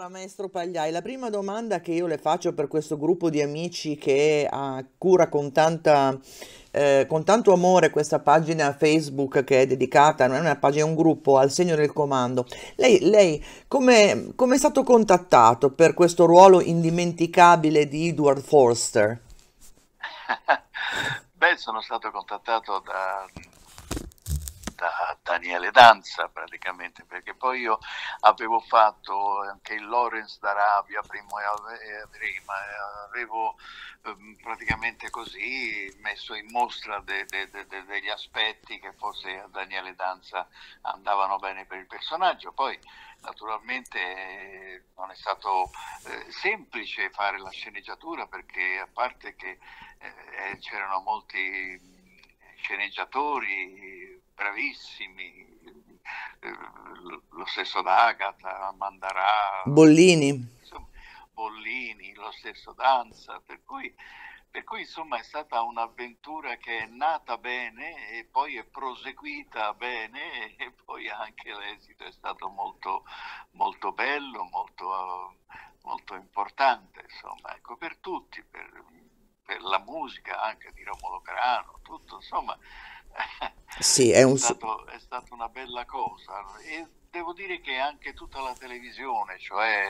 Allora, maestro Pagliai, la prima domanda che io le faccio per questo gruppo di amici che cura con tanto amore questa pagina Facebook che è dedicata, non è una pagina, è un gruppo al segno del comando. Lei come è stato contattato per questo ruolo indimenticabile di Edward Forster? Beh, sono stato contattato da Daniele Danza praticamente, perché poi io avevo fatto anche il Lawrence d'Arabia prima, avevo praticamente così messo in mostra degli aspetti che forse a Daniele Danza andavano bene per il personaggio. Poi naturalmente non è stato semplice fare la sceneggiatura, perché a parte che c'erano molti sceneggiatori bravissimi, lo stesso D'Agata, Mandarà, Bollini? insomma, Bollini, lo stesso Danza, per cui insomma è stata un'avventura che è nata bene e poi è proseguita bene, e poi anche l'esito è stato molto, molto bello, molto importante, insomma, ecco, per tutti, per la musica anche di Romolo Grano, tutto, insomma, Sì, è stata una bella cosa. E devo dire che anche tutta la televisione, cioè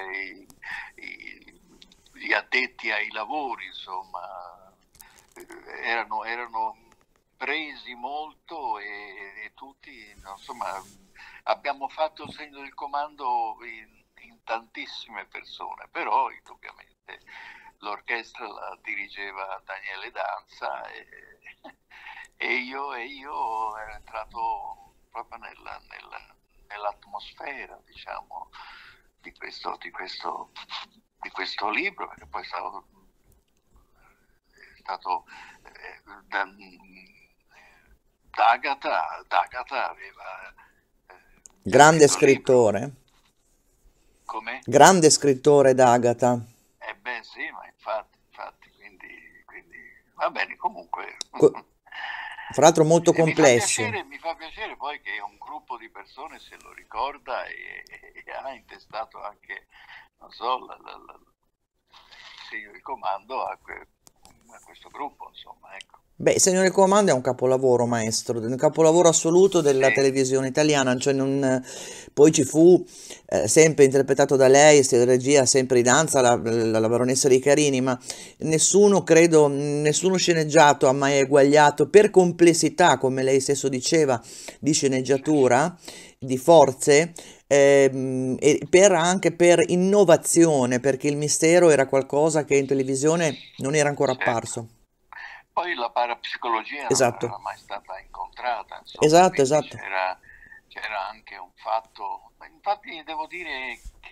gli addetti ai lavori, insomma, erano presi molto, e tutti, insomma, abbiamo fatto il segno del comando in tantissime persone, però indubbiamente l'orchestra la dirigeva Daniele Danza, e io ero entrato proprio nell'atmosfera, diciamo, di questo libro, perché poi è stato da, D'Agata aveva grande scritto il libro. scrittore, Come? grande scrittore d'Agata. Beh sì, ma infatti, quindi va bene, comunque. Co- Fra l'altro molto E mi fa complesso. piacere, mi fa piacere poi che un gruppo di persone se lo ricorda, e ha intestato anche, non so, il segno di comando a questo gruppo, insomma, ecco. Beh, Signore Comando è un capolavoro, maestro, un capolavoro assoluto della Sì, televisione italiana, cioè non... poi ci fu sempre interpretato da lei, sia regia, sempre in danza, la baronessa dei Carini, ma nessuno, credo, nessuno sceneggiato ha mai eguagliato per complessità, come lei stesso diceva, di sì, sì, sceneggiatura, di forze, e anche per innovazione, perché il mistero era qualcosa che in televisione non era ancora certo. apparso. Poi la parapsicologia non Esatto. era mai stata incontrata, insomma, Esatto, quindi esatto. c'era anche un fatto, ma infatti devo dire che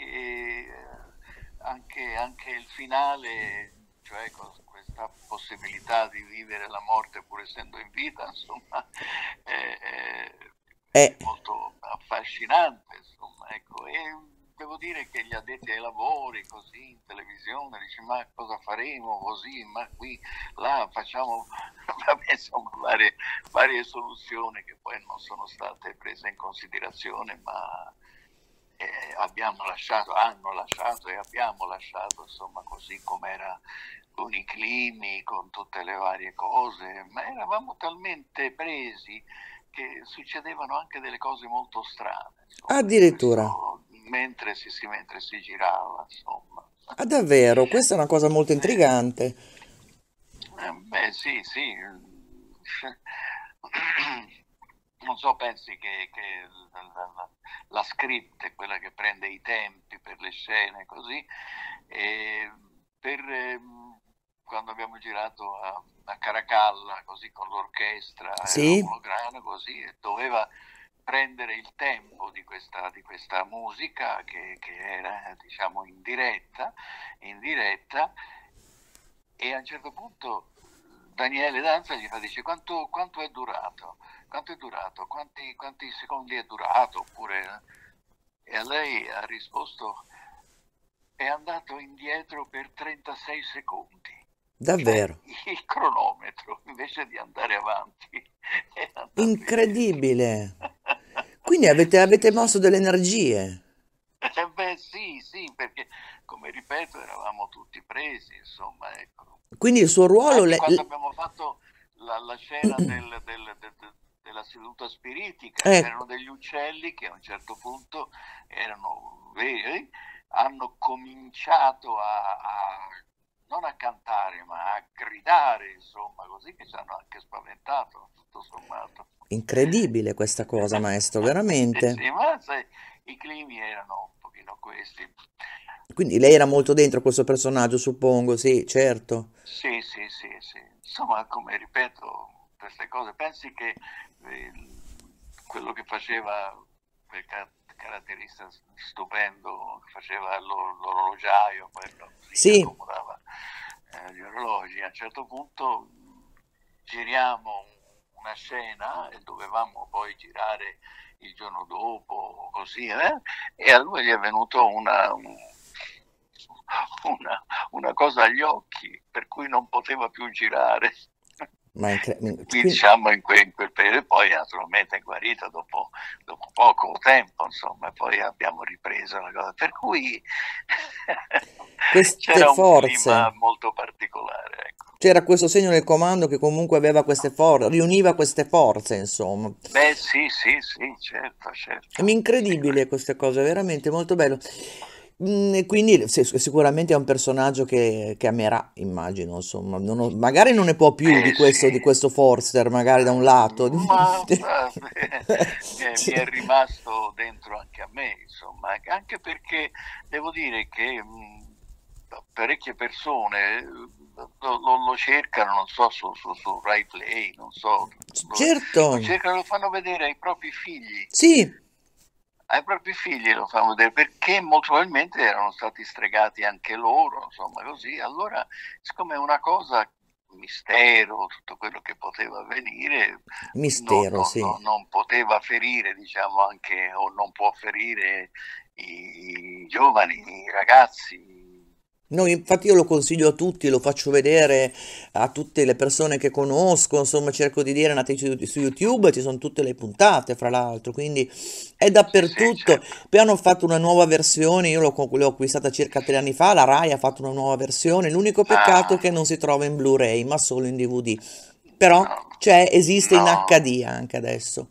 anche il finale, cioè con questa possibilità di vivere la morte pur essendo in vita, insomma, è Eh, molto affascinante, insomma, ecco. E devo dire che gli addetti ai lavori, così in televisione, dici, ma cosa faremo così, ma qui, là, facciamo, vabbè, insomma, varie soluzioni che poi non sono state prese in considerazione, ma hanno lasciato e abbiamo lasciato, insomma, così com'era, con i climi, con tutte le varie cose, ma eravamo talmente presi che succedevano anche delle cose molto strane, insomma, in addirittura. questo, mentre si girava, insomma. Ah, davvero, questa è una cosa molto Sì. intrigante. Beh, sì, sì. Non so, pensi che la script è quella che prende i tempi per le scene, così, e quando abbiamo girato a Caracalla, così con l'orchestra e Sì? Romolo Grano, così, doveva prendere il tempo di questa musica che era, diciamo, in diretta, e a un certo punto Daniele Danza gli dice: quanto è durato? Quanto è durato? Quanti secondi è durato? Oppure... E a lei ha risposto: è andato indietro per 36 secondi. Cioè Davvero. il cronometro, invece di andare avanti, è andato indietro. Incredibile. Quindi avete, Sì, avete sì. mosso delle energie. Beh, sì, sì, perché come ripeto eravamo tutti presi, insomma, ecco. Quindi il suo ruolo... Anche quando abbiamo fatto la scena della seduta spiritica, Ecco, c'erano degli uccelli che a un certo punto erano veri, hanno cominciato non a cantare, ma a gridare, insomma, così che ci hanno anche spaventato, tutto sommato. incredibile questa cosa, maestro, Sì, veramente. sì, ma sai, i climi erano un pochino questi. Quindi lei era molto dentro questo personaggio, suppongo, sì, certo. Sì, sì, sì, sì. Insomma, come ripeto, queste cose, pensi che eh, quello che faceva quel caratterista stupendo, che faceva l'orologiaio, quello così che Sì, accomodava gli orologi, a un certo punto giriamo una scena e dovevamo poi girare il giorno dopo, così, e a lui gli è venuto una cosa agli occhi, per cui non poteva più girare. ma Qui diciamo in quel periodo, e poi naturalmente è guarito dopo poco tempo, insomma, e poi abbiamo ripreso la cosa. Per cui queste c'era un clima forze, molto particolare, ecco. c'era questo segno del comando che comunque aveva queste forze, riuniva queste forze, insomma. Beh, sì, sì, sì, certo, È certo. Sì, incredibile queste cose, veramente molto bello. E quindi sicuramente è un personaggio che amerà, immagino, insomma. Magari non ne può più beh, sì. di questo Forster, magari da un lato. Ma mi Sì. è rimasto dentro anche a me, insomma, anche perché devo dire che parecchie persone lo cercano, non so, su Rai Play, non so, Certo, lo cercano, lo fanno vedere ai propri figli. sì. Ai propri figli lo fanno vedere perché molto probabilmente erano stati stregati anche loro, insomma così. Allora, siccome è una cosa, mistero, tutto quello che poteva avvenire, Mistero, sì. non poteva ferire, diciamo, anche, o non può ferire i giovani, i ragazzi. No, infatti io lo consiglio a tutti, lo faccio vedere a tutte le persone che conosco, insomma cerco di dire, andate su YouTube, ci sono tutte le puntate, fra l'altro, quindi è Sì, sì, dappertutto. certo. Poi hanno fatto una nuova versione, io l'ho acquistata circa 3 anni fa, la Rai ha fatto una nuova versione, l'unico peccato è Ah, che non si trova in Blu-ray, ma solo in DVD. Però no, esiste in no. HD anche adesso.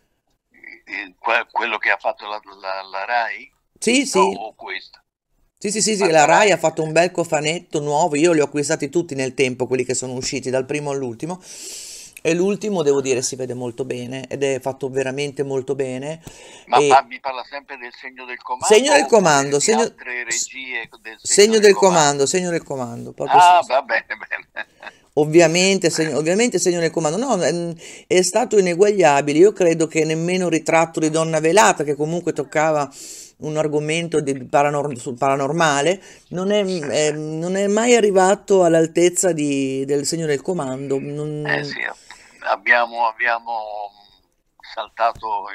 Quello che ha fatto la Rai? Sì, No, sì. o questo? Sì, sì, sì, sì, Ma la la Rai ha Rai? fatto un bel cofanetto nuovo, io li ho acquistati tutti nel tempo, quelli che sono usciti dal primo all'ultimo, e l'ultimo devo dire si vede molto bene ed è fatto veramente molto bene. Ma E mi parla sempre del segno del segno del comando oppure comando, di altre regie del segno segno del del comando, comando? segno del comando, proprio Ah, va bene, bene. Bene. ovviamente segno del comando, no, è stato ineguagliabile, io credo che nemmeno Ritratto di donna velata, che comunque toccava un argomento sul paranormale, Sì, sì. non è mai arrivato all'altezza del segno del comando. Sì, abbiamo saltato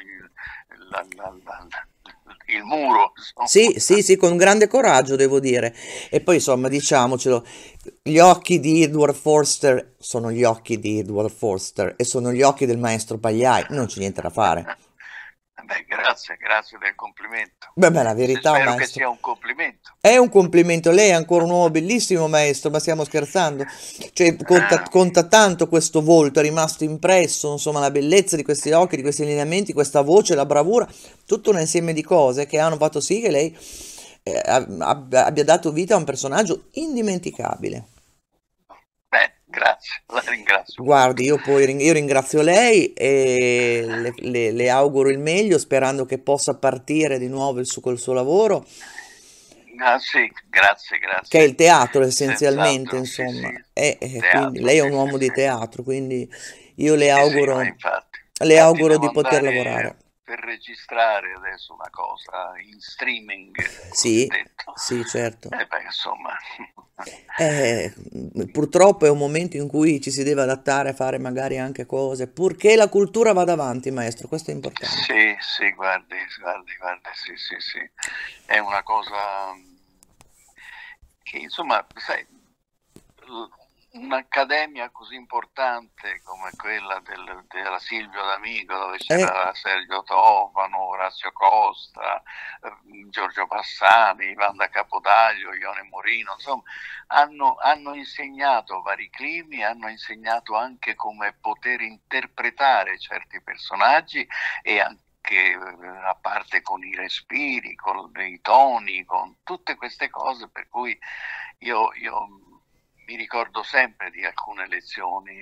il muro, insomma. Sì, sì, sì, con grande coraggio devo dire. E poi insomma, diciamocelo, gli occhi di Edward Forster sono gli occhi di Edward Forster e sono gli occhi del maestro Pagliai, non c'è niente da fare. Beh, grazie, grazie del complimento. Beh, beh, la Se verità, spero che maestro. sia un complimento. È un complimento, lei è ancora un uomo bellissimo, maestro, ma stiamo scherzando. Cioè, Ah, conta tanto questo volto, è rimasto impresso, insomma, la bellezza di questi occhi, di questi lineamenti, questa voce, la bravura, tutto un insieme di cose che hanno fatto sì che lei abbia dato vita a un personaggio indimenticabile. beh, grazie, la ringrazio molto. Guardi, io ringrazio lei e le auguro il meglio, sperando che possa partire di nuovo col suo lavoro, Ah, sì, grazie, che è il grazie. teatro essenzialmente, Senz'altro, sì, sì. insomma. Quindi Teatro, lei è sì, un sì, uomo di sì. teatro, quindi io Sì, sì, ma infatti. le Infatti auguro devo di poter andare lavorare. per registrare adesso una cosa in streaming, Sì, cosiddetto. sì, certo. E beh, insomma. Eh, purtroppo è un momento in cui ci si deve adattare a fare magari anche cose, purché la cultura vada avanti, maestro, questo è importante. Sì, sì, guardi, guardi, guardi, sì, sì, sì. È una cosa che, insomma, sai, un'accademia così importante come quella della Silvio D'Amico, dove Eh, c'era Sergio Tofano, Orazio Costa, Giorgio Bassani, Wanda Capodaglio, Ione Morino, insomma, hanno insegnato vari climi, hanno insegnato anche come poter interpretare certi personaggi e anche a parte con i respiri, con i toni, con tutte queste cose, per cui io mi ricordo sempre di alcune lezioni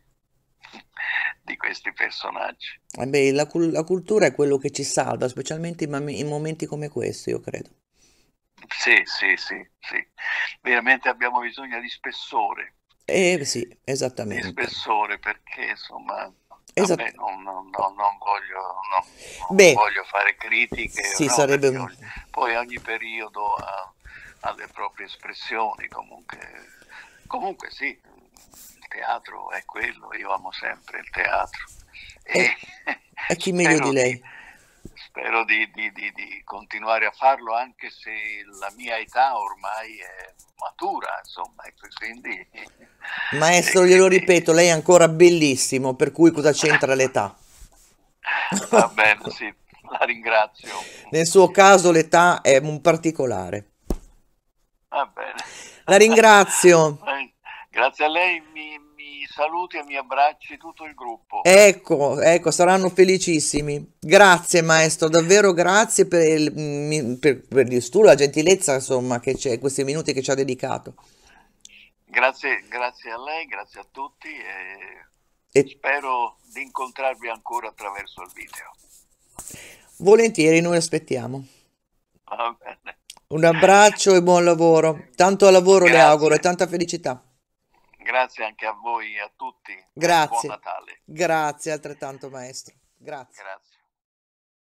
di questi personaggi. beh, la cultura è quello che ci salva, specialmente in momenti come questo, io credo. Sì, sì, sì, sì. Veramente abbiamo bisogno Sì, di esattamente. spessore perché insomma Esatt- vabbè, non voglio, non Beh, voglio fare critiche, sì, no, sarebbe perché un... poi ogni periodo ha le proprie espressioni, comunque sì, il teatro è quello, io amo sempre il teatro e E, e chi meglio di spero di, lei? spero di continuare a farlo anche se la mia età ormai è matura, insomma, e quindi, e Maestro, glielo quindi ripeto, lei è ancora bellissimo, per cui cosa c'entra l'età? va bene, sì, la ringrazio. Nel suo caso l'età è un particolare. Va bene. La ringrazio. Grazie a lei, mi saluti e mi abbracci tutto il gruppo. Ecco, ecco, saranno felicissimi. Grazie, maestro, davvero grazie per il studio, la gentilezza, insomma, che c'è, questi minuti che ci ha dedicato. Grazie a lei, grazie a tutti e E spero di incontrarvi ancora attraverso il video. volentieri noi aspettiamo. Va bene. Un abbraccio e buon lavoro. Tanto lavoro le auguro e Grazie, tanta felicità. grazie anche a voi e a tutti e buon Grazie, Natale. grazie altrettanto, maestro. Grazie. Grazie.